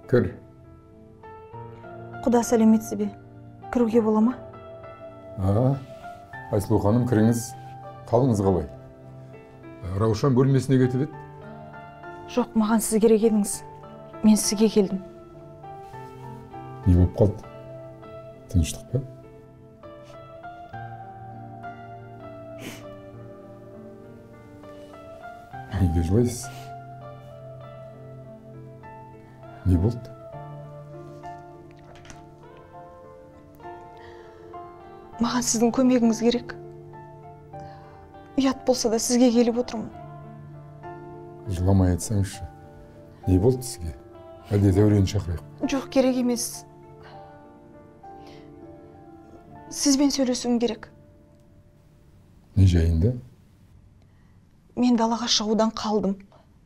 Кір. Құда сәлеметсіз бе? Кіруге бола ма? Айсұлу ханым, кіріңіз. Қалыңыз қалай? Раушан бөлмесіне кетіп еді? Жоқ, маған сіз керек едіңіз. Мен сізге келдім. Не болып қалды? Тыныштық па? Неге жылайсыз? Не болды? Маған сіздің көмегіңіз керек. Ұят болса да сізге келіп отырмын. Жыламай айтсаңызшы. Не болды сізге? Әлде Дәурені шақырайық? Жоқ, керек емес. Сізбен сөйлесуім керек. Не жайында? Мен далаға шығудан қалдым.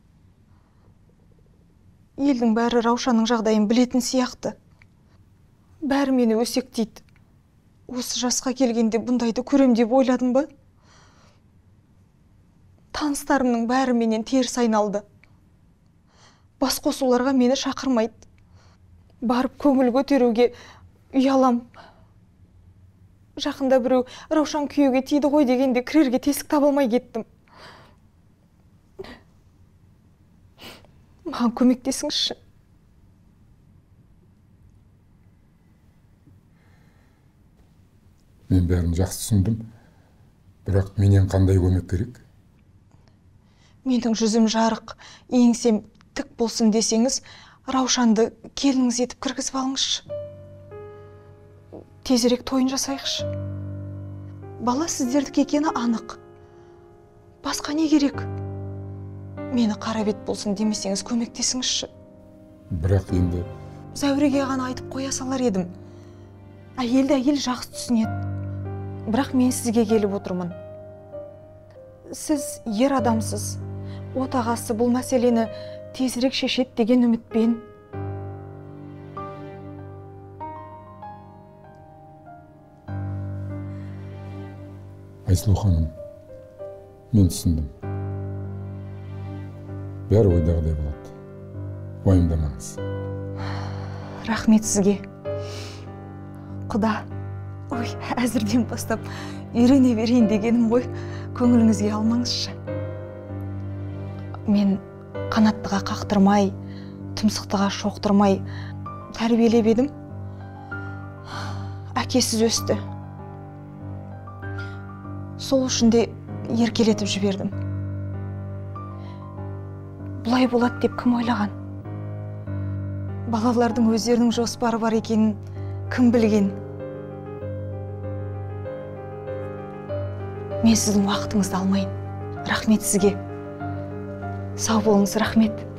Елдің бәрі Раушанның жағдайын білетін сияқты. Бәрі мені өсектейді. Осы жасқа келгенде бұндайды көрем деп ойладым ба? Таныстарымның бәрі менен теріс айналды. Бас қосуларға мені шақырмайды. Барып көңіл көтеруге ұялам. Жақында біреу Раушан күйеуге тиді ғой дегенде кірерге тесік табылмай кеттім. Маған көмектесіңізші. Мен бәрін жақсы түсіндім. Бірақ менен қандай көмек керек? Менің жүзім жарық, еңсем тік болсын десеңіз, Раушанды келіңіз етіп кіргізіп алыңызшы. Тезірек тойын жасайықшы. Бала сіздердікі екені анық. Басқа не керек? Мені қара бет болсын демесеңіз көмектесіңізші. Бірақ енді... Зәуреге ғана айтып қоя салар едім. Әйелді әйел жақсы түсінеді. Бірақ мен сізге келіп отырмын. Сіз ер адамсыз. Отағасы бұл мәселені тезірек шешет деген үмітпен. Айсұлу ханым, мен түсіндім. Бәрі ойдағыдай болады. Уайымдамаңыз. Рахмет сізге. Құда, әзірден бастап үйрене берейін дегенім ғой, көңіліңізге алмаңызшы. Мен қанаттыға қақтырмай, тұмсықтыға шоқтырмай тәрбиелеп едім. Әкесіз өсті. Сол үшін де еркелетіп жібердім. Бұлай болады деп кім ойлаған? Балалардың өздерінің жоспары бар екенін кім білген? Мен сіздің уақытыңызды алмайын. Рахмет сізге. Сау болыңыз, рахмет.